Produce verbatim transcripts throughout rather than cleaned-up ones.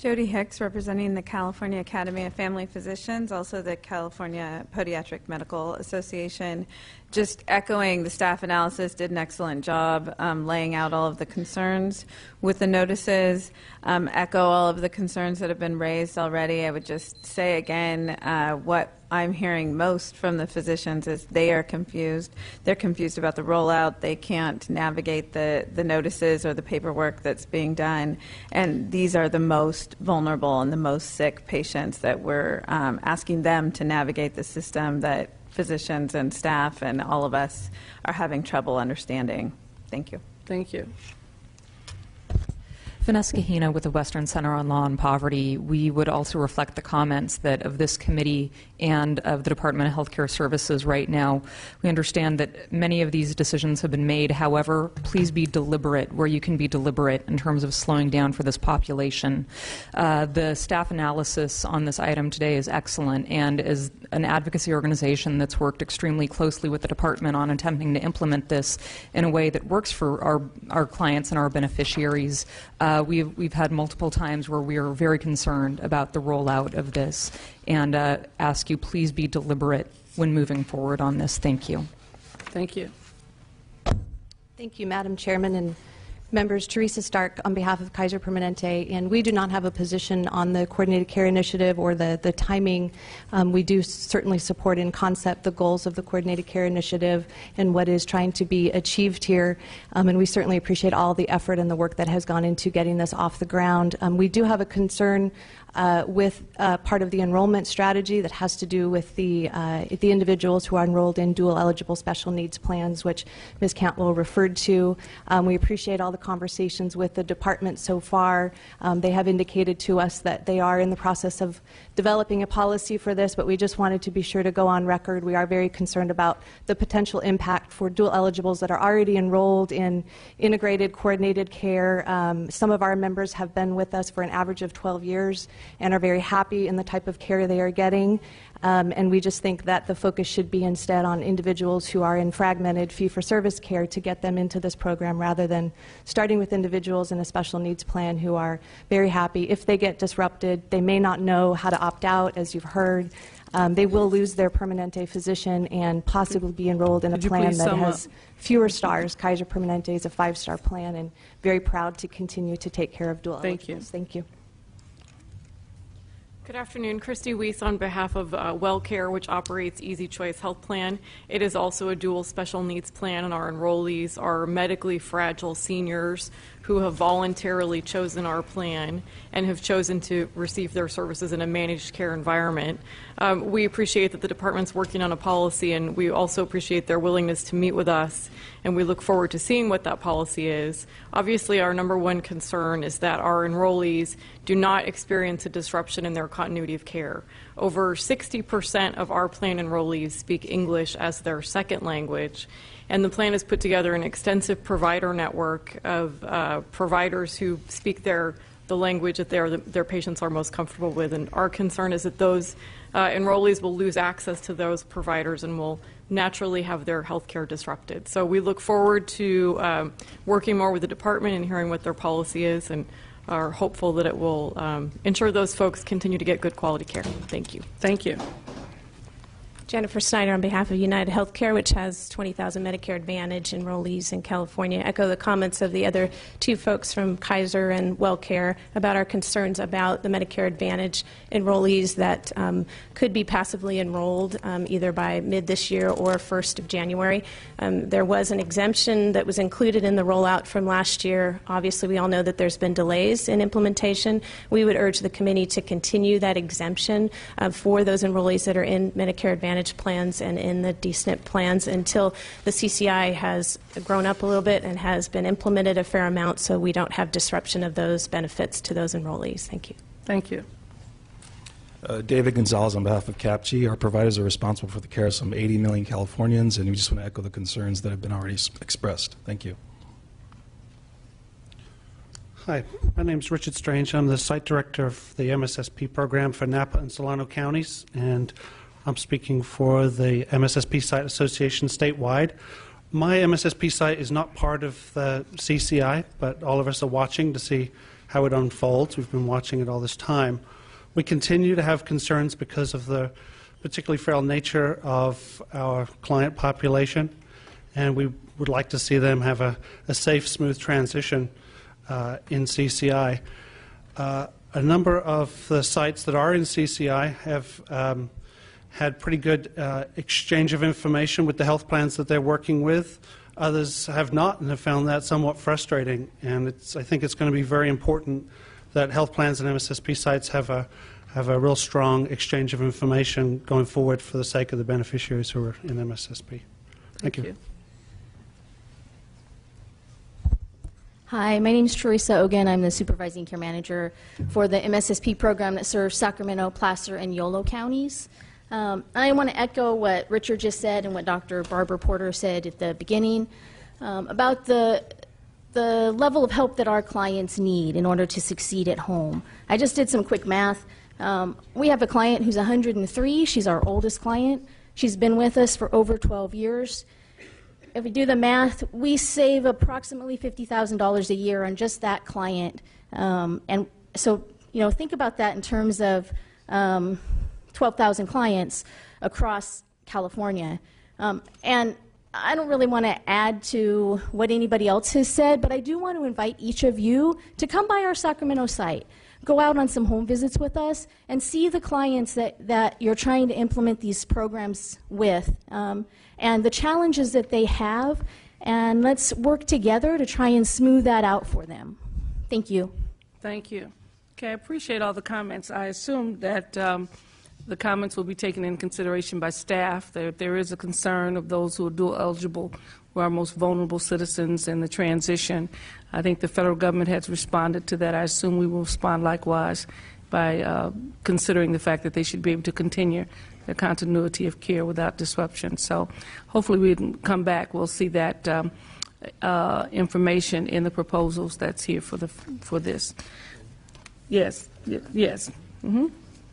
Jody Hicks, representing the California Academy of Family Physicians, also the California Podiatric Medical Association. Just echoing the staff analysis, did an excellent job um, laying out all of the concerns with the notices, um, echo all of the concerns that have been raised already. I would just say again, uh, what I'm hearing most from the physicians is they are confused. They're confused about the rollout. They can't navigate the, the notices or the paperwork that's being done. And these are the most vulnerable and the most sick patients that we're um, asking them to navigate the system that physicians and staff and all of us are having trouble understanding. Thank you. Thank you. Vanessa Kahina with the Western Center on Law and Poverty. We would also reflect the comments that of this committee and of the Department of Healthcare Services right now. We understand that many of these decisions have been made. However, please be deliberate where you can be deliberate in terms of slowing down for this population. Uh, the staff analysis on this item today is excellent, and as an advocacy organization that's worked extremely closely with the department on attempting to implement this in a way that works for our, our clients and our beneficiaries, uh, we've, we've had multiple times where we are very concerned about the rollout of this, and uh, ask you please be deliberate when moving forward on this. Thank you. Thank you. Thank you, Madam Chairman and members. Teresa Stark on behalf of Kaiser Permanente, and we do not have a position on the Coordinated Care Initiative or the, the timing. Um, we do certainly support in concept the goals of the Coordinated Care Initiative and what is trying to be achieved here, um, and we certainly appreciate all the effort and the work that has gone into getting this off the ground. Um, we do have a concern Uh, with uh, part of the enrollment strategy that has to do with the, uh, the individuals who are enrolled in dual eligible special needs plans, which Miz Cantwell referred to. Um, we appreciate all the conversations with the department so far. Um, they have indicated to us that they are in the process of developing a policy for this, but we just wanted to be sure to go on record. We are very concerned about the potential impact for dual eligibles that are already enrolled in integrated coordinated care. Um, some of our members have been with us for an average of twelve years and are very happy in the type of care they are getting. Um, and we just think that the focus should be instead on individuals who are in fragmented fee-for-service care to get them into this program rather than starting with individuals in a special needs plan who are very happy. If they get disrupted, they may not know how to opt out, as you've heard. Um, they will lose their Permanente physician and possibly be enrolled in a plan that has fewer stars. Kaiser Permanente is a five-star plan, and very proud to continue to take care of dual Thank eligibles. You. Thank you. Good afternoon. Christy Weiss on behalf of uh, WellCare, which operates Easy Choice Health Plan. It is also a dual special needs plan, and our enrollees are medically fragile seniors who have voluntarily chosen our plan and have chosen to receive their services in a managed care environment. Um, we appreciate that the department's working on a policy, and we also appreciate their willingness to meet with us, and we look forward to seeing what that policy is. Obviously, our number one concern is that our enrollees do not experience a disruption in their continuity of care. Over sixty percent of our plan enrollees speak English as their second language, and the plan has put together an extensive provider network of uh, providers who speak their the language that their their patients are most comfortable with. And our concern is that those uh, enrollees will lose access to those providers and will naturally have their health care disrupted. So we look forward to um, working more with the department and hearing what their policy is, and are hopeful that it will um, ensure those folks continue to get good quality care. Thank you. Thank you. Jennifer Snyder on behalf of United Healthcare, which has twenty thousand Medicare Advantage enrollees in California. Echo the comments of the other two folks from Kaiser and WellCare about our concerns about the Medicare Advantage enrollees that um, could be passively enrolled um, either by mid this year or first of January. Um, there was an exemption that was included in the rollout from last year. Obviously, we all know that there's been delays in implementation. We would urge the committee to continue that exemption uh, for those enrollees that are in Medicare Advantage plans and in the D S N P plans until the C C I has grown up a little bit and has been implemented a fair amount, so we don't have disruption of those benefits to those enrollees. Thank you. Thank you. Uh, David Gonzalez on behalf of CAPG. Our providers are responsible for the care of some eighty million Californians, and we just want to echo the concerns that have been already expressed. Thank you. Hi, my name is Richard Strange. I'm the site director of the M S S P program for Napa and Solano counties, and I'm speaking for the M S S P Site Association statewide. My M S S P site is not part of the C C I, but all of us are watching to see how it unfolds. We've been watching it all this time. We continue to have concerns because of the particularly frail nature of our client population, and we would like to see them have a, a safe, smooth transition uh, in C C I. Uh, a number of the sites that are in C C I have um, had pretty good uh, exchange of information with the health plans that they're working with. Others have not and have found that somewhat frustrating, and it's, I think it's going to be very important that health plans and M S S P sites have a have a real strong exchange of information going forward for the sake of the beneficiaries who are in M S S P. Thank, Thank you. you. Hi, my name is Teresa Ogan. I'm the Supervising Care Manager for the M S S P program that serves Sacramento, Placer, and Yolo counties. Um, I want to echo what Richard just said and what Doctor Barbara Porter said at the beginning um, about the the level of help that our clients need in order to succeed at home. I just did some quick math. Um, we have a client who's one hundred and three. She's our oldest client. She's been with us for over twelve years. If we do the math, we save approximately fifty thousand dollars a year on just that client. Um, and so, you know, think about that in terms of um, twelve thousand clients across California. Um, and I don't really want to add to what anybody else has said, but I do want to invite each of you to come by our Sacramento site. Go out on some home visits with us and see the clients that, that you're trying to implement these programs with um, and the challenges that they have, and let's work together to try and smooth that out for them. Thank you. Thank you. Okay, I appreciate all the comments. I assume that um, the comments will be taken in consideration by staff. There, there is a concern of those who are dual eligible, who are most vulnerable citizens in the transition. I think the federal government has responded to that. I assume we will respond likewise by uh, considering the fact that they should be able to continue their continuity of care without disruption. So hopefully we can come back. We'll see that um, uh, information in the proposals that's here for the for this. Yes. Y yes. Mm-hmm.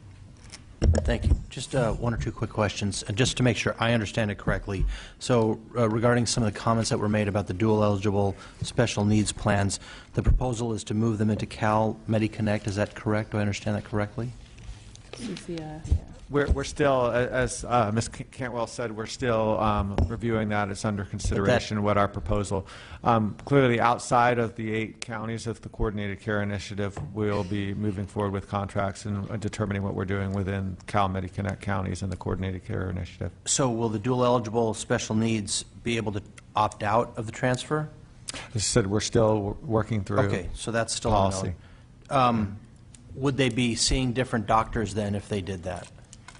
Thank you. Just uh, one or two quick questions, and just to make sure I understand it correctly. So uh, regarding some of the comments that were made about the dual eligible special needs plans, the proposal is to move them into Cal MediConnect. Is that correct? Do I understand that correctly? C C I, yeah. We're, we're still, as uh, Miz Cantwell said, we're still um, reviewing that. It's under consideration that, what our proposal. Um, clearly, outside of the eight counties of the Coordinated Care Initiative, we'll be moving forward with contracts and uh, determining what we're doing within Cal MediConnect counties and the Coordinated Care Initiative. So will the dual eligible special needs be able to opt out of the transfer? As I said, we're still working through Okay, so that's still policy. Um, would they be seeing different doctors then if they did that?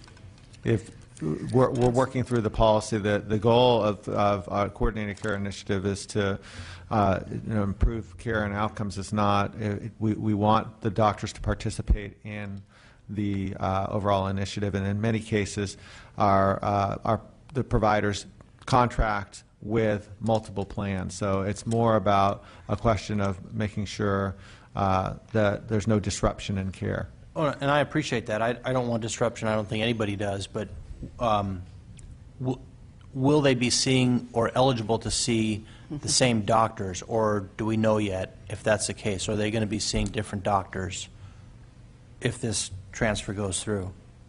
If we're, we're working through the policy, the, the goal of, of our Coordinated Care Initiative is to uh, you know, improve care and outcomes. It's not, it, we, we want the doctors to participate in the uh, overall initiative, and in many cases our, uh, our, the providers contract with multiple plans. So it's more about a question of making sure uh, that there's no disruption in care. Oh, and I appreciate that. I, I don't want disruption. I don't think anybody does. But um, w will they be seeing or eligible to see the same doctors, or do we know yet if that's the case? Are they going to be seeing different doctors if this transfer goes through?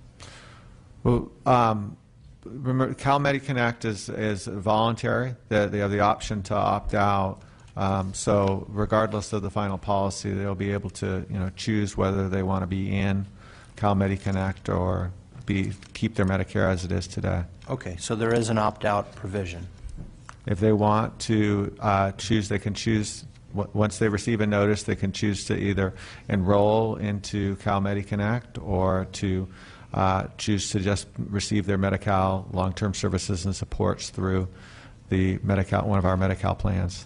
Well, um, remember, Cal MediConnect is, is voluntary. They, they have the option to opt out. Um, so regardless of the final policy, they'll be able to, you know, choose whether they want to be in Cal MediConnect or be keep their Medicare as it is today. Okay, so there is an opt-out provision. If they want to uh, choose, they can choose. W once they receive a notice, they can choose to either enroll into Cal MediConnect or to uh, choose to just receive their Medi-Cal long-term services and supports through the Medi-Cal, one of our Medi-Cal plans.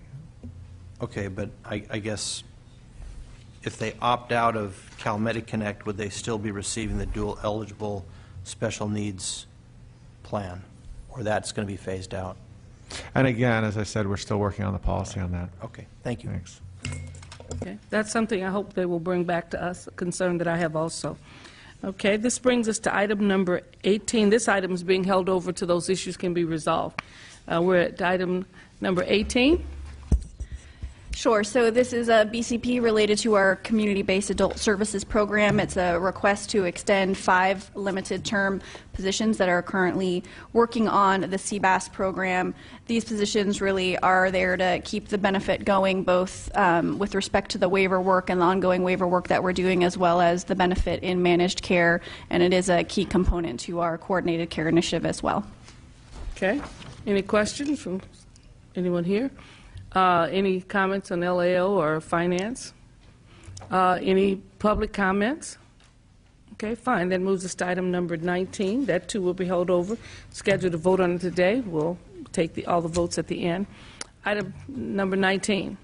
Okay, but I, I guess if they opt out of Cal MediConnect, would they still be receiving the dual eligible special needs plan, or that's going to be phased out? And again, as I said, we're still working on the policy on that. Okay, thank you. Thanks. Okay, that's something I hope they will bring back to us, a concern that I have also. Okay, this brings us to item number eighteen. This item is being held over till those issues can be resolved. Uh, we're at item number eighteen. Sure. So this is a B C P related to our community-based adult services program. It's a request to extend five limited-term positions that are currently working on the C B A S program. These positions really are there to keep the benefit going, both um, with respect to the waiver work and the ongoing waiver work that we're doing, as well as the benefit in managed care, and it is a key component to our coordinated care initiative as well. Okay. Any questions from anyone here? Uh, any comments on L A O or finance? Uh, any public comments? Okay, fine. That moves us to item number nineteen. That too will be held over. Scheduled to vote on it today. We'll take the, all the votes at the end. Item number nineteen.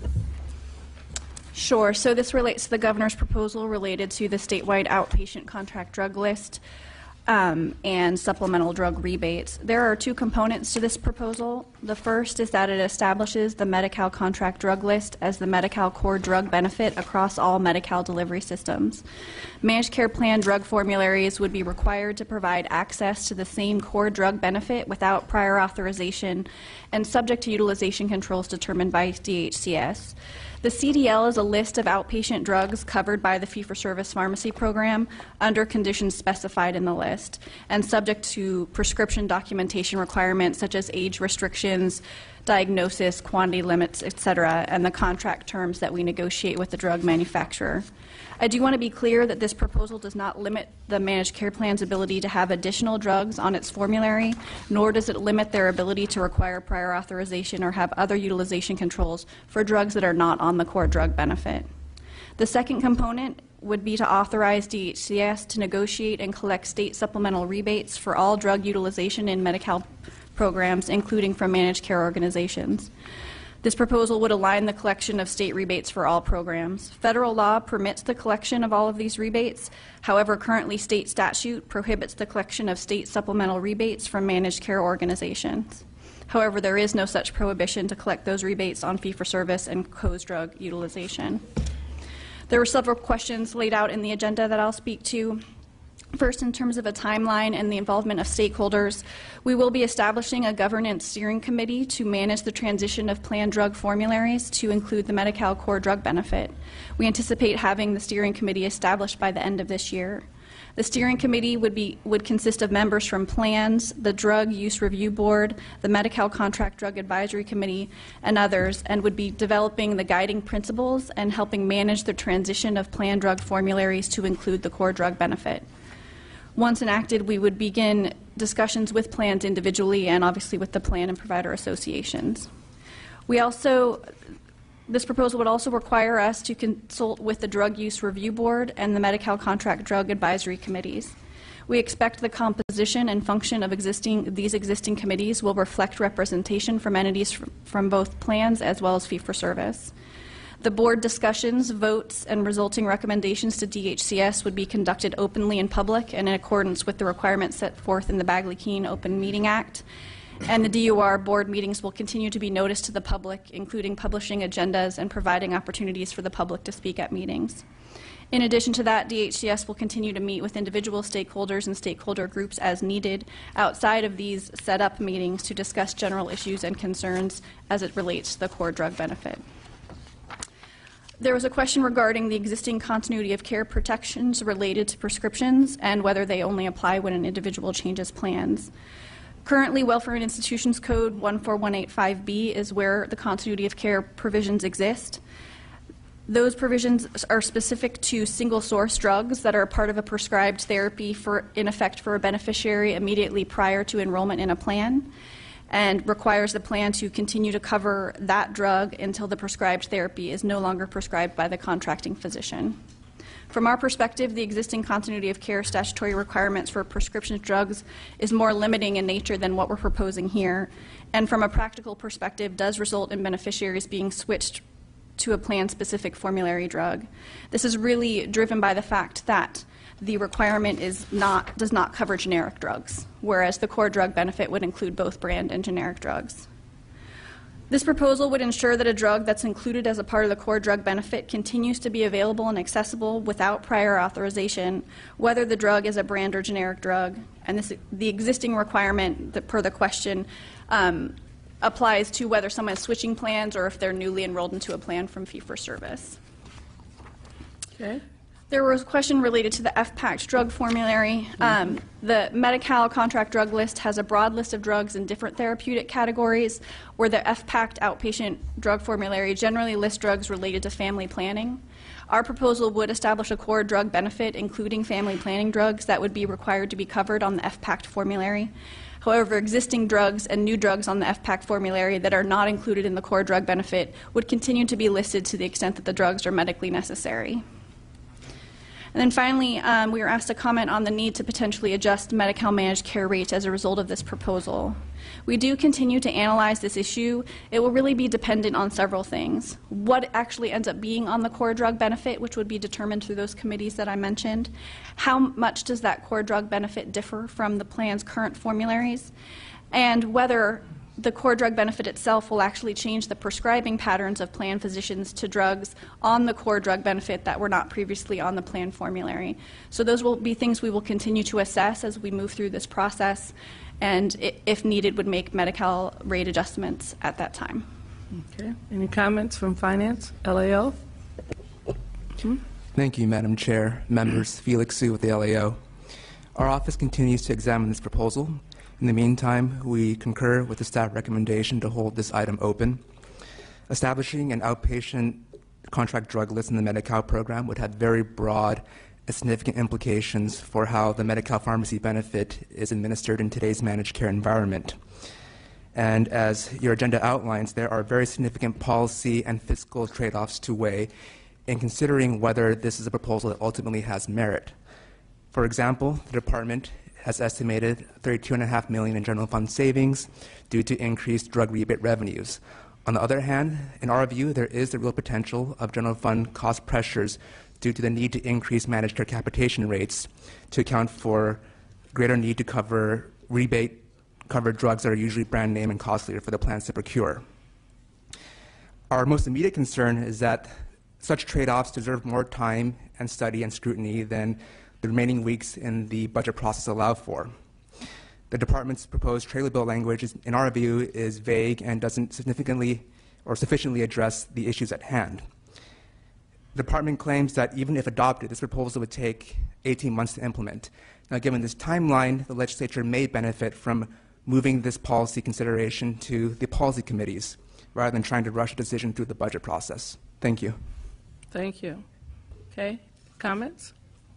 Sure. So this relates to the governor's proposal related to the statewide outpatient contract drug list um, and supplemental drug rebates. There are two components to this proposal. The first is that it establishes the Medi-Cal contract drug list as the Medi-Cal core drug benefit across all Medi-Cal delivery systems. Managed care plan drug formularies would be required to provide access to the same core drug benefit without prior authorization and subject to utilization controls determined by D H C S. The C D L is a list of outpatient drugs covered by the fee-for-service pharmacy program under conditions specified in the list and subject to prescription documentation requirements such as age restrictions, diagnosis, quantity limits, et cetera, and the contract terms that we negotiate with the drug manufacturer. I do want to be clear that this proposal does not limit the managed care plan's ability to have additional drugs on its formulary, nor does it limit their ability to require prior authorization or have other utilization controls for drugs that are not on the core drug benefit. The second component would be to authorize D H C S to negotiate and collect state supplemental rebates for all drug utilization in Medi-Cal programs, including from managed care organizations. This proposal would align the collection of state rebates for all programs. Federal law permits the collection of all of these rebates. However, currently state statute prohibits the collection of state supplemental rebates from managed care organizations. However, there is no such prohibition to collect those rebates on fee-for-service and C O S drug utilization. There were several questions laid out in the agenda that I'll speak to. First, in terms of a timeline and the involvement of stakeholders, we will be establishing a governance steering committee to manage the transition of planned drug formularies to include the Medi-Cal core drug benefit. We anticipate having the steering committee established by the end of this year. The steering committee would be would consist of members from plans, the Drug Use Review Board, the Medi-Cal Contract Drug Advisory Committee, and others, and would be developing the guiding principles and helping manage the transition of planned drug formularies to include the core drug benefit. Once enacted, we would begin discussions with plans individually and obviously with the plan and provider associations. We also, this proposal would also require us to consult with the Drug Use Review Board and the Medi-Cal Contract Drug Advisory Committees. We expect the composition and function of existing, these existing committees will reflect representation from entities from, from both plans as well as fee-for-service. The board discussions, votes, and resulting recommendations to D H C S would be conducted openly in public and in accordance with the requirements set forth in the Bagley-Keene Open Meeting Act. And the D U R board meetings will continue to be noticed to the public, including publishing agendas and providing opportunities for the public to speak at meetings. In addition to that, D H C S will continue to meet with individual stakeholders and stakeholder groups as needed outside of these set-up meetings to discuss general issues and concerns as it relates to the core drug benefit. There was a question regarding the existing continuity of care protections related to prescriptions and whether they only apply when an individual changes plans. Currently, Welfare and Institutions Code one four one eight five B is where the continuity of care provisions exist. Those provisions are specific to single-source drugs that are part of a prescribed therapy for, in effect for a beneficiary immediately prior to enrollment in a plan, and requires the plan to continue to cover that drug until the prescribed therapy is no longer prescribed by the contracting physician. From our perspective, the existing continuity of care statutory requirements for prescription drugs is more limiting in nature than what we're proposing here, and from a practical perspective does result in beneficiaries being switched to a plan-specific formulary drug. This is really driven by the fact that the requirement is not, does not cover generic drugs, whereas the core drug benefit would include both brand and generic drugs. This proposal would ensure that a drug that's included as a part of the core drug benefit continues to be available and accessible without prior authorization, whether the drug is a brand or generic drug. And this, the existing requirement that, per the question, um, applies to whether someone is switching plans or if they're newly enrolled into a plan from fee-for-service. Okay. There was a question related to the F PACT drug formulary. Um, the Medi-Cal contract drug list has a broad list of drugs in different therapeutic categories, where the F PACT outpatient drug formulary generally lists drugs related to family planning. Our proposal would establish a core drug benefit, including family planning drugs, that would be required to be covered on the F PACT formulary. However, existing drugs and new drugs on the F PACT formulary that are not included in the core drug benefit would continue to be listed to the extent that the drugs are medically necessary. And then finally, um, we were asked to comment on the need to potentially adjust Medi-Cal managed care rates as a result of this proposal. We do continue to analyze this issue. It will really be dependent on several things. What actually ends up being on the core drug benefit, which would be determined through those committees that I mentioned. How much does that core drug benefit differ from the plan's current formularies? And whether the core drug benefit itself will actually change the prescribing patterns of plan physicians to drugs on the core drug benefit that were not previously on the plan formulary. So those will be things we will continue to assess as we move through this process, and if needed would make Medi-Cal rate adjustments at that time. Okay. Any comments from Finance? L A O? Hmm? Thank you, Madam Chair. Members, Felix Su with the L A O. Our office continues to examine this proposal. In the meantime, we concur with the staff recommendation to hold this item open. Establishing an outpatient contract drug list in the Medi-Cal program would have very broad and significant implications for how the Medi-Cal pharmacy benefit is administered in today's managed care environment. And as your agenda outlines, there are very significant policy and fiscal trade-offs to weigh in considering whether this is a proposal that ultimately has merit. For example, the department has estimated thirty-two point five million dollars in general fund savings due to increased drug rebate revenues. On the other hand, in our view, there is the real potential of general fund cost pressures due to the need to increase managed care capitation rates to account for greater need to cover rebate covered drugs that are usually brand name and costlier for the plans to procure. Our most immediate concern is that such trade-offs deserve more time and study and scrutiny than the remaining weeks in the budget process allow for. The department's proposed trailer bill language, is, in our view, is vague and doesn't significantly or sufficiently address the issues at hand. The department claims that even if adopted, this proposal would take eighteen months to implement. Now, given this timeline, the legislature may benefit from moving this policy consideration to the policy committees rather than trying to rush a decision through the budget process. Thank you. Thank you. Okay, comments?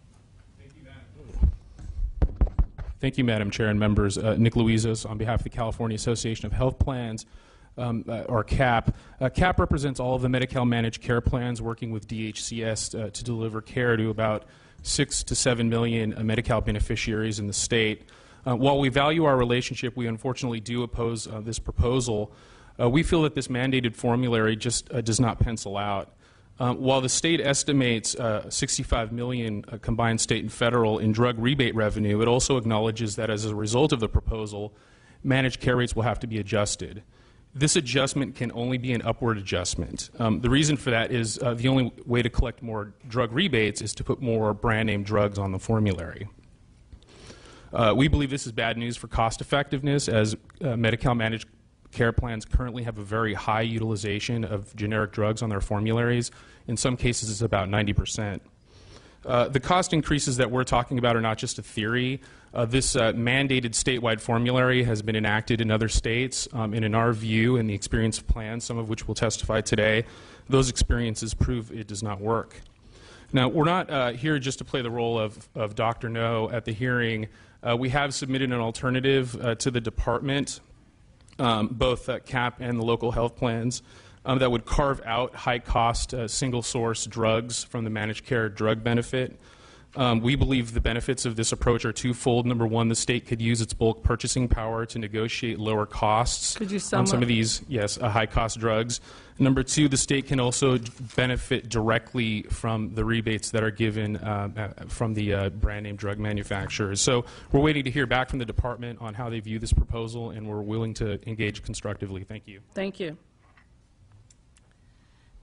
Thank you, Madam Chair and members. Uh, Nick Luizos on behalf of the California Association of Health Plans, um, uh, or C A P. Uh, C A P represents all of the Medi-Cal managed care plans working with D H C S uh, to deliver care to about six to seven million uh, Medi-Cal beneficiaries in the state. Uh, while we value our relationship, we unfortunately do oppose uh, this proposal. Uh, we feel that this mandated formulary just uh, does not pencil out. Um, while the state estimates uh, sixty-five million dollars uh, combined state and federal in drug rebate revenue, it also acknowledges that as a result of the proposal, managed care rates will have to be adjusted. This adjustment can only be an upward adjustment. Um, the reason for that is uh, the only way to collect more drug rebates is to put more brand name drugs on the formulary. Uh, we believe this is bad news for cost effectiveness, as uh, Medi-Cal managed care plans currently have a very high utilization of generic drugs on their formularies. In some cases, it's about ninety percent. Uh, the cost increases that we're talking about are not just a theory. Uh, this uh, mandated statewide formulary has been enacted in other states, um, and in our view, and the experience of plans, some of which will testify today, those experiences prove it does not work. Now, we're not uh, here just to play the role of, of Doctor No at the hearing. Uh, we have submitted an alternative uh, to the department, Um, both uh, C A P and the local health plans, um, that would carve out high-cost uh, single-source drugs from the managed care drug benefit. Um, we believe the benefits of this approach are twofold. Number one, the state could use its bulk purchasing power to negotiate lower costs Could you sum on some up? of these, yes, uh, high-cost drugs. Number two, the state can also benefit directly from the rebates that are given uh, from the uh, brand-name drug manufacturers. So we're waiting to hear back from the department on how they view this proposal, and we're willing to engage constructively. Thank you. Thank you.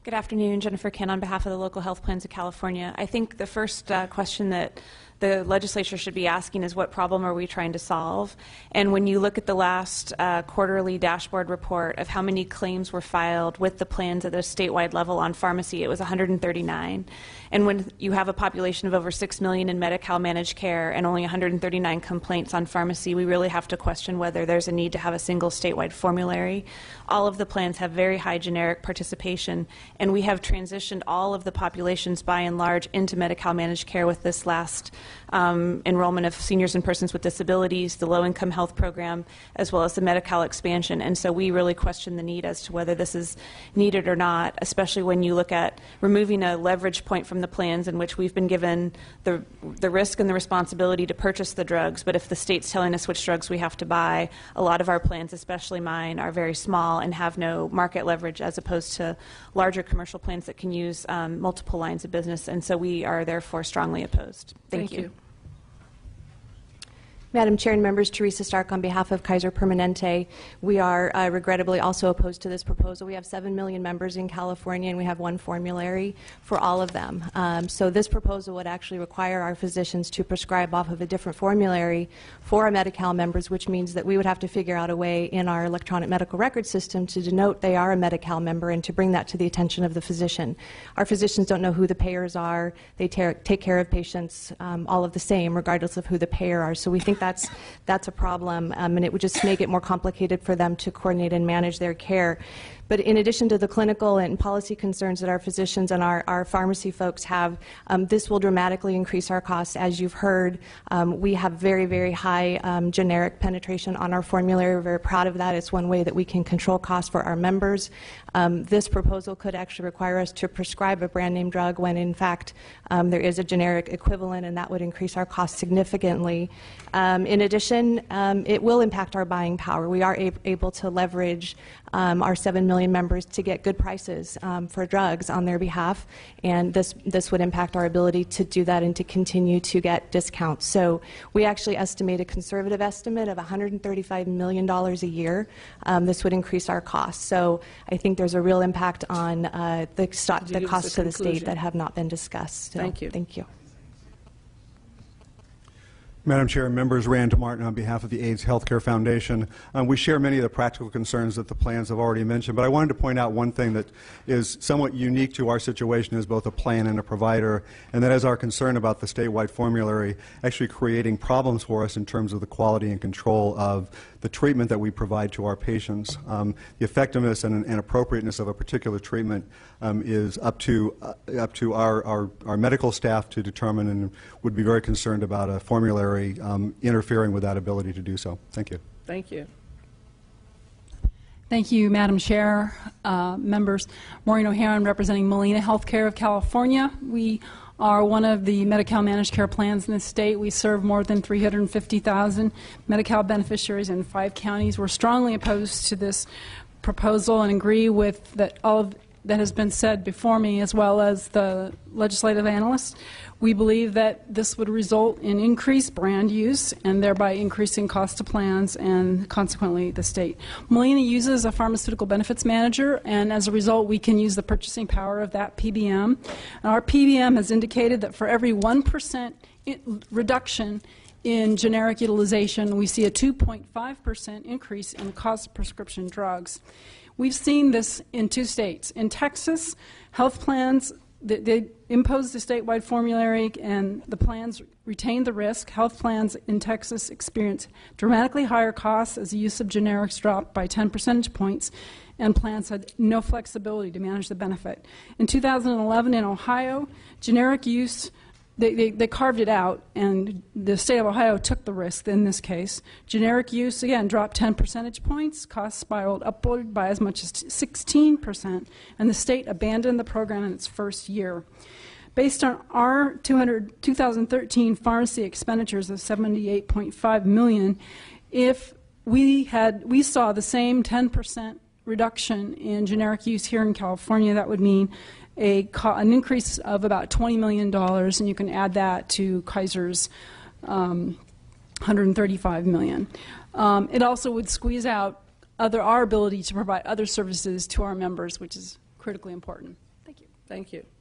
Good afternoon, Jennifer Ken on behalf of the Local Health Plans of California. I think the first uh, question that the legislature should be asking is what problem are we trying to solve? And when you look at the last uh, quarterly dashboard report of how many claims were filed with the plans at the statewide level on pharmacy, it was one hundred thirty-nine. And when you have a population of over six million in Medi-Cal managed care and only one hundred thirty-nine complaints on pharmacy, we really have to question whether there's a need to have a single statewide formulary. All of the plans have very high generic participation, and we have transitioned all of the populations by and large into Medi-Cal managed care with this last um, enrollment of seniors and persons with disabilities, the low-income health program, as well as the Medi-Cal expansion. And so we really question the need as to whether this is needed or not, especially when you look at removing a leverage point from the plans in which we've been given the, the risk and the responsibility to purchase the drugs, but if the state's telling us which drugs we have to buy, a lot of our plans, especially mine, are very small and have no market leverage as opposed to larger commercial plans that can use um, multiple lines of business, and so we are therefore strongly opposed. Thank, Thank you. you. Madam Chair and members, Teresa Stark on behalf of Kaiser Permanente. We are uh, regrettably also opposed to this proposal. We have seven million members in California, and we have one formulary for all of them. Um, so this proposal would actually require our physicians to prescribe off of a different formulary for our Medi-Cal members, which means that we would have to figure out a way in our electronic medical record system to denote they are a Medi-Cal member and to bring that to the attention of the physician. Our physicians don't know who the payers are. They take care of patients um, all of the same, regardless of who the payer are. So we think that's that's a problem, um, and it would just make it more complicated for them to coordinate and manage their care. But in addition to the clinical and policy concerns that our physicians and our, our pharmacy folks have, um, this will dramatically increase our costs. As you've heard, um, we have very, very high um, generic penetration on our formulary. We're very proud of that. It's one way that we can control costs for our members. Um, this proposal could actually require us to prescribe a brand name drug when, in fact, um, there is a generic equivalent, and that would increase our costs significantly. Um, in addition, um, it will impact our buying power. We are ab- able to leverage um, our seven million members to get good prices um, for drugs on their behalf, and this this would impact our ability to do that and to continue to get discounts. So we actually estimate a conservative estimate of one hundred thirty-five million dollars a year. Um, this would increase our costs. So I think there's a real impact on uh, the, st- the costs to the state that have not been discussed. So, Thank you. Thank you. Madam Chair and members, Rand Martin on behalf of the AIDS Healthcare Foundation. Um, we share many of the practical concerns that the plans have already mentioned, but I wanted to point out one thing that is somewhat unique to our situation as both a plan and a provider, and that is our concern about the statewide formulary actually creating problems for us in terms of the quality and control of the treatment that we provide to our patients. Um, the effectiveness and, and appropriateness of a particular treatment um, is up to uh, up to our, our, our medical staff to determine, and would be very concerned about a formulary Um, interfering with that ability to do so. Thank you. Thank you. Thank you, Madam Chair, uh, members. Maureen O'Haron representing Molina Healthcare of California. We are one of the Medi-Cal managed care plans in the state. We serve more than three hundred fifty thousand Medi-Cal beneficiaries in five counties. We're strongly opposed to this proposal and agree with that all of that has been said before me, as well as the legislative analysts. We believe that this would result in increased brand use and thereby increasing cost to plans and consequently the state. Molina uses a pharmaceutical benefits manager, and as a result we can use the purchasing power of that P B M. And our P B M has indicated that for every one percent reduction in generic utilization, we see a two point five percent increase in the cost of prescription drugs. We've seen this in two states. In Texas, health plans, they, they imposed a statewide formulary and the plans retained the risk. Health plans in Texas experienced dramatically higher costs as the use of generics dropped by ten percentage points, and plans had no flexibility to manage the benefit. In two thousand eleven in Ohio, generic use They, they, they carved it out, and the state of Ohio took the risk in this case. Generic use, again, dropped ten percentage points. Costs spiraled upward by as much as sixteen percent, and the state abandoned the program in its first year. Based on our two thousand thirteen pharmacy expenditures of seventy-eight point five million dollars, if we had we saw the same ten percent reduction in generic use here in California, that would mean A, an increase of about twenty million dollars, and you can add that to Kaiser's um, one hundred thirty-five million dollars. Um, it also would squeeze out other, our ability to provide other services to our members, which is critically important. Thank you.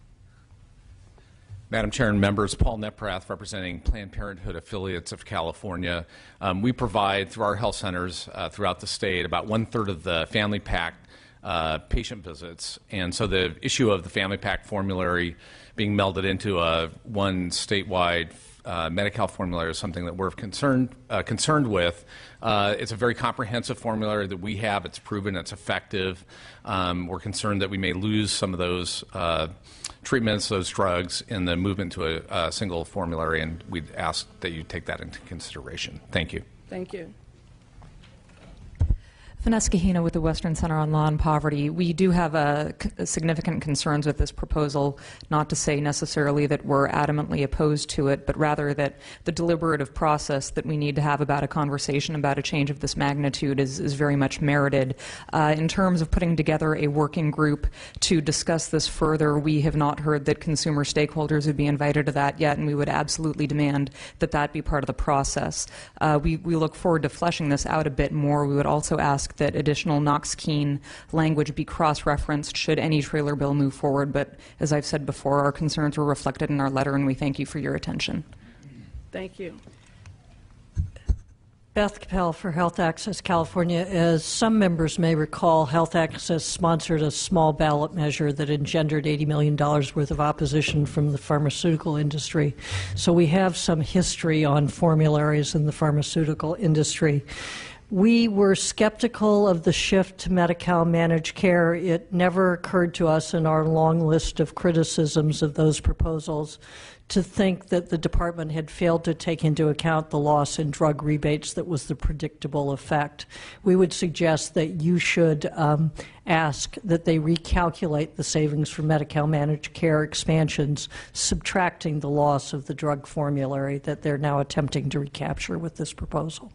Madam Chair and members, Paul Neprath representing Planned Parenthood Affiliates of California. Um, we provide through our health centers uh, throughout the state about one third of the Family Pack uh, patient visits, and so the issue of the Family Pack formulary being melded into a one statewide uh, Medi-Cal formulary is something that we're concerned uh, concerned with. Uh, it's a very comprehensive formulary that we have. It's proven. It's effective. Um, we're concerned that we may lose some of those Uh, treatments, those drugs, in the movement to a, a single formulary, and we'd ask that you take that into consideration. Thank you. Thank you. Vanessa Kahina with the Western Center on Law and Poverty. We do have a, a significant concerns with this proposal, not to say necessarily that we're adamantly opposed to it, but rather that the deliberative process that we need to have about a conversation about a change of this magnitude is, is very much merited. Uh, in terms of putting together a working group to discuss this further, we have not heard that consumer stakeholders would be invited to that yet, and we would absolutely demand that that be part of the process. Uh, we, we look forward to fleshing this out a bit more. We would also ask that additional Knox-Keene language be cross-referenced should any trailer bill move forward. But as I've said before, our concerns were reflected in our letter, and we thank you for your attention. Thank you. Beth Capel for Health Access California. As some members may recall, Health Access sponsored a small ballot measure that engendered eighty million dollars worth of opposition from the pharmaceutical industry. So we have some history on formularies in the pharmaceutical industry. We were skeptical of the shift to Medi-Cal managed care. It never occurred to us in our long list of criticisms of those proposals to think that the department had failed to take into account the loss in drug rebates that was the predictable effect. We would suggest that you should um, ask that they recalculate the savings for Medi-Cal managed care expansions, subtracting the loss of the drug formulary that they're now attempting to recapture with this proposal.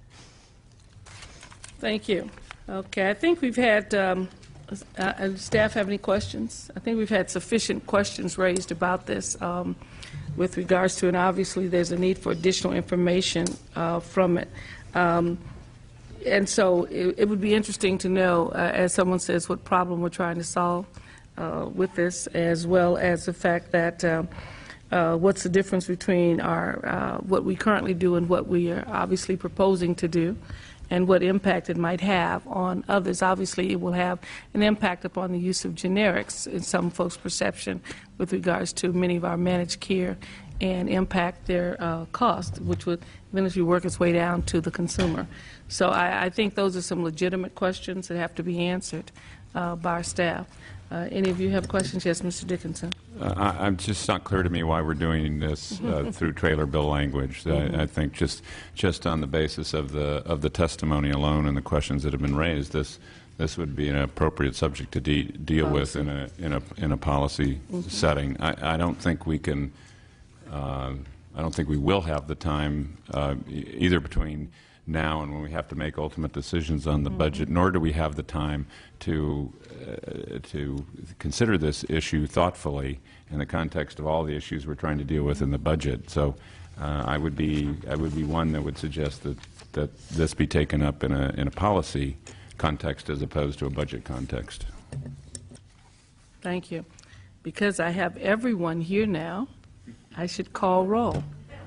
Thank you. Okay, I think we've had, um, uh, staff have any questions? I think we've had sufficient questions raised about this um, with regards to, and obviously there's a need for additional information uh, from it. Um, and so it, it would be interesting to know, uh, as someone says, what problem we're trying to solve uh, with this, as well as the fact that uh, uh, what's the difference between our uh, what we currently do and what we are obviously proposing to do, and what impact it might have on others. Obviously, it will have an impact upon the use of generics in some folks' perception with regards to many of our managed care and impact their uh, cost, which would eventually work its way down to the consumer. So I, I think those are some legitimate questions that have to be answered uh, by our staff. Uh, any of you have questions? Yes, Mister Dickinson. Uh, I, I'm just not clear to me why we're doing this uh, through trailer bill language. Mm-hmm. I, I think just just on the basis of the of the testimony alone and the questions that have been raised, this this would be an appropriate subject to de deal policy. with in a in a in a policy mm-hmm. setting. I, I don't think we can. Uh, I don't think we will have the time uh, e either between now and when we have to make ultimate decisions on the mm-hmm. budget, nor do we have the time to uh, to consider this issue thoughtfully in the context of all the issues we're trying to deal with in the budget. So uh, I would be I would be one that would suggest that that this be taken up in a in a policy context as opposed to a budget context. Thank you. Because I have everyone here now, I should call roll.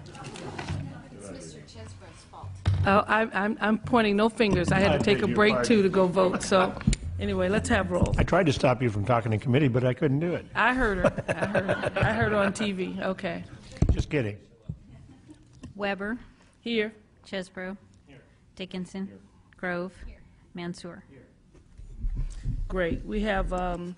Oh, I'm, I'm, I'm pointing no fingers. I had to take a break, too, to go vote. So, anyway, let's have roll. I tried to stop you from talking in committee, but I couldn't do it. I heard her. I heard her. I heard her on T V. Okay. Just kidding. Weber. Here. Chesbro. Here. Dickinson. Here. Grove. Here. Mansour. Here. Great. We have um,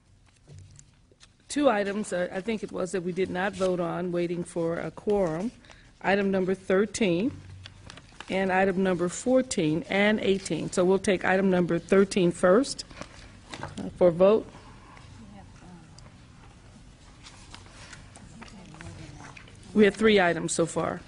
two items, uh, I think it was, that we did not vote on, waiting for a quorum. Item number thirteen. And item number fourteen and eighteen. So we'll take item number thirteen first uh, for a vote. We have three items so far.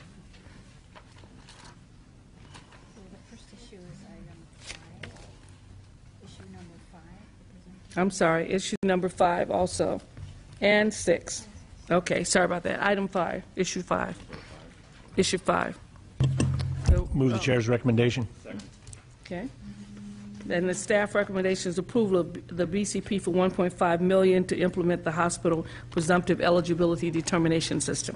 I'm sorry, issue number five also, and six. Okay, sorry about that. Item five, issue five. Issue five. Move the chair's recommendation. Okay. And the staff recommendation is approval of the B C P for one point five million dollars to implement the hospital presumptive eligibility determination system.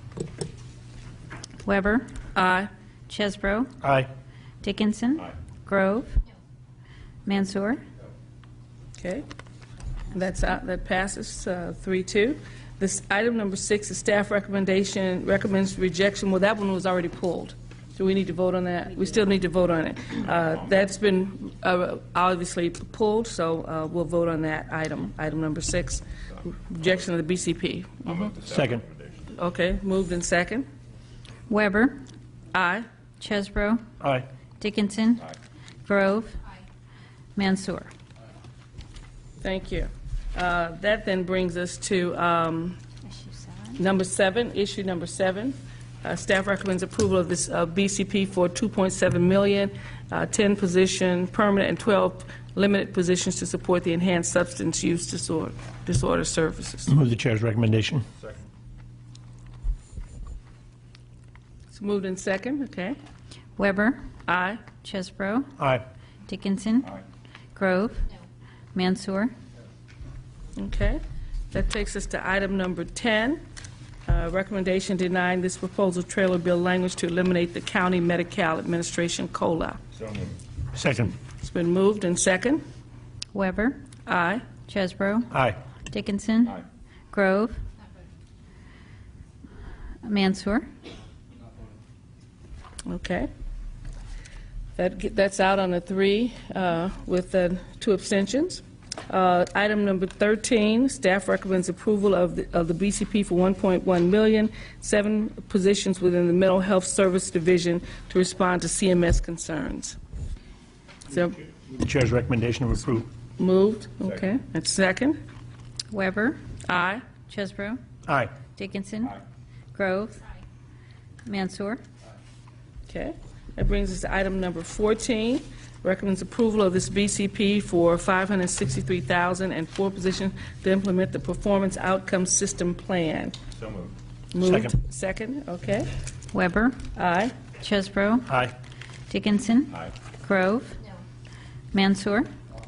Weber. Aye. Chesbro. Aye. Dickinson. Grove. Mansour. Okay. That's out, that passes uh, three two. This item number six is staff recommendation, recommends rejection. Well, that one was already pulled. Do we need to vote on that? We still need to vote on it. Uh, that's been uh, obviously pulled, so uh, we'll vote on that item, item number six, rejection of the B C P. Mm-hmm. Second. Okay, moved in second. Weber. Aye. Chesbro. Aye. Dickinson. Grove. Mansour. Thank you. Uh, that then brings us to um, number seven, issue number seven. Uh, staff recommends approval of this uh, B C P for two point seven million dollars, uh, ten position permanent and twelve limited positions to support the enhanced substance use disorder, disorder services. Move the chair's recommendation. Second. It's moved in second. Okay. Weber. Aye. Chesbro. Aye. Dickinson. Aye. Grove. Mansour. Okay. That takes us to item number ten. Uh, recommendation denying this proposal trailer bill language to eliminate the county Medi-Cal administration COLA. So moved. Second. It's been moved and second. Weber. Aye. Chesbro. Aye. Dickinson. Aye. Grove. Mansour. Okay. That, that's out on a three uh, with uh, two abstentions. Uh, item number thirteen, staff recommends approval of the, of the B C P for one point one million dollars, seven positions within the Mental Health Service Division to respond to C M S concerns. So, The chair's recommendation to approve. moved. Okay. And second. Weber. Aye. Chesbro. Aye. Dickinson. Grove. Mansour. Okay. That brings us to item number fourteen. Recommends approval of this B C P for five hundred sixty-three thousand dollars and four positions to implement the Performance Outcome System Plan. So moved. Moved. Second. Second. Okay. Weber. Aye. Chesbro. Aye. Dickinson. Aye. Grove. Mansour.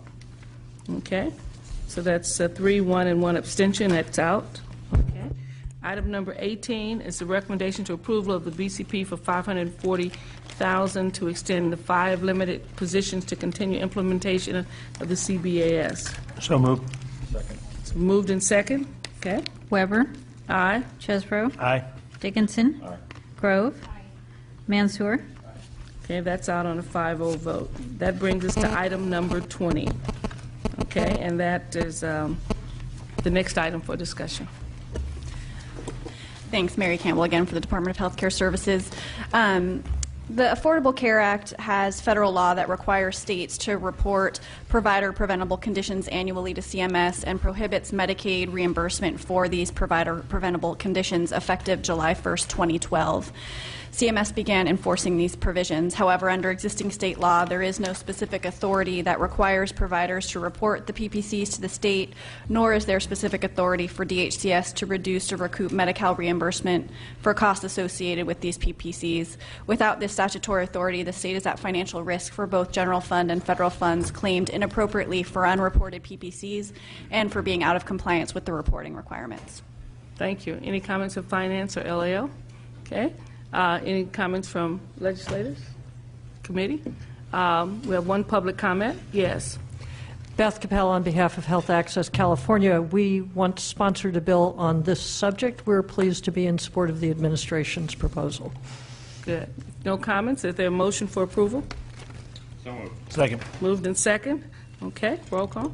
Okay. So that's uh, three, one, and one abstention. That's out. Okay. Item number eighteen is the recommendation to approval of the B C P for five hundred forty thousand dollars to extend the five limited positions to continue implementation of the C B A S. So moved. Second. It's moved in second. Okay. Weber. Aye. Chesbro. Aye. Dickinson. Aye. Grove. Mansour. Okay, that's out on a five oh vote. That brings us to item number twenty. Okay, and that is um, the next item for discussion. Thanks, Mary Campbell again for the Department of Health Care Services. Um, The Affordable Care Act has federal law that requires states to report provider preventable conditions annually to C M S and prohibits Medicaid reimbursement for these provider preventable conditions effective July first, twenty twelve. C M S began enforcing these provisions. However, under existing state law, there is no specific authority that requires providers to report the P P Cs to the state, nor is there specific authority for D H C S to reduce or recoup Medi-Cal reimbursement for costs associated with these P P Cs. Without this statutory authority, the state is at financial risk for both general fund and federal funds claimed inappropriately for unreported P P Cs and for being out of compliance with the reporting requirements. Thank you. Any comments of finance or L A O? Okay. Uh, any comments from legislators? Committee? Um, we have one public comment. Yes. Beth Capel on behalf of Health Access California. We want to sponsor a bill on this subject. We're pleased to be in support of the administration's proposal. Good. No comments? Is there a motion for approval? So moved. Second. Moved in second. Okay. Roll call.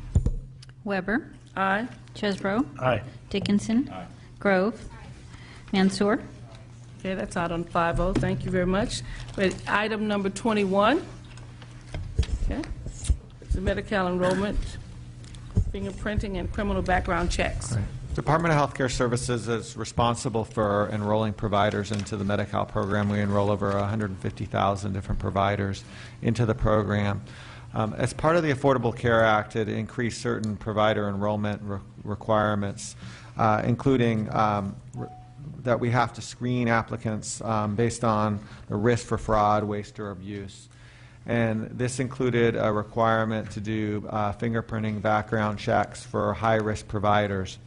Weber. Aye. Chesbro. Aye. Dickinson. Aye. Grove. Mansour. Okay, that's out on five oh. Thank you very much. But item number twenty-one. Okay. It's the Medi-Cal enrollment, fingerprinting, and criminal background checks. Right. Department of Health Care Services is responsible for enrolling providers into the Medi-Cal program. We enroll over one hundred fifty thousand different providers into the program. Um, as part of the Affordable Care Act, it increased certain provider enrollment re requirements, uh, including um, re that we have to screen applicants um, based on the risk for fraud, waste, or abuse. And this included a requirement to do uh, fingerprinting background checks for high-risk providers.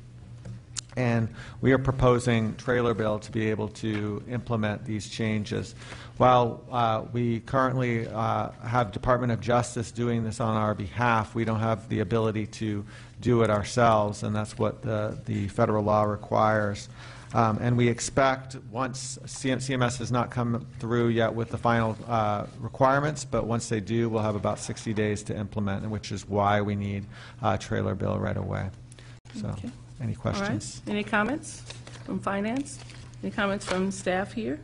And we are proposing Trailer Bill to be able to implement these changes. While uh, we currently uh, have Department of Justice doing this on our behalf, we don't have the ability to do it ourselves, and that's what the, the federal law requires. Um, and we expect, once C M S has not come through yet with the final uh, requirements, but once they do, we'll have about sixty days to implement, which is why we need a Trailer Bill right away. So, Okay. any questions? All right. Any comments from Finance? Any comments from staff here?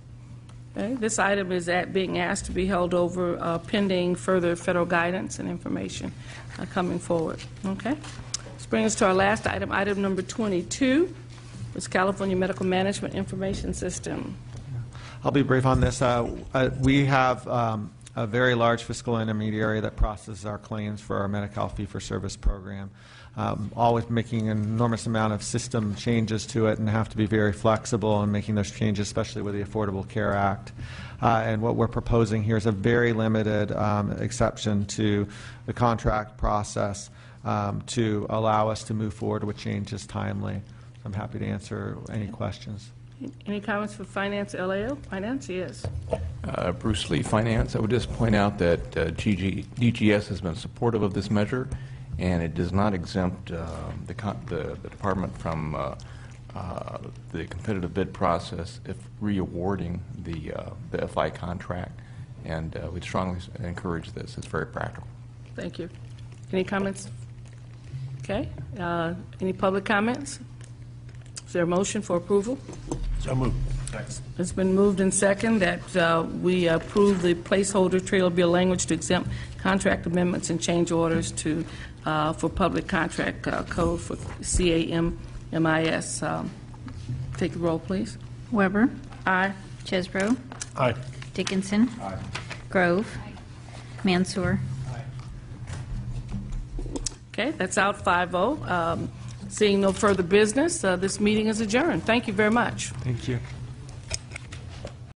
Okay. This item is at being asked to be held over uh, pending further federal guidance and information uh, coming forward. Okay. This brings us to our last item, item number twenty-two. It's California Medical Management Information System. I'll be brief on this. Uh, uh, we have um, a very large fiscal intermediary that processes our claims for our Medi-Cal fee-for-service program, um, always making an enormous amount of system changes to it and have to be very flexible in making those changes, especially with the Affordable Care Act. Uh, and what we're proposing here is a very limited um, exception to the contract process um, to allow us to move forward with changes timely. I'm happy to answer any questions. Any comments for Finance, L A O? Finance, yes. Uh, Bruce Lee, Finance. I would just point out that uh, G G, D G S has been supportive of this measure, and it does not exempt uh, the, con the, the department from uh, uh, the competitive bid process if re-awarding the, uh, the F I contract, and uh, we'd strongly encourage this. It's very practical. Thank you. Any comments? Okay. Uh, any public comments? Is there a motion for approval? So moved. Thanks. It's been moved and second that uh, we approve the placeholder Trailer Bill language to exempt contract amendments and change orders to uh, for public contract uh, code for C A M M I S. Um, take the roll, please. Weber. Aye. Chesbro. Aye. Dickinson. Aye. Grove. Mansour. Okay, that's out five oh. Um, seeing no further business, uh, this meeting is adjourned. Thank you very much. Thank you.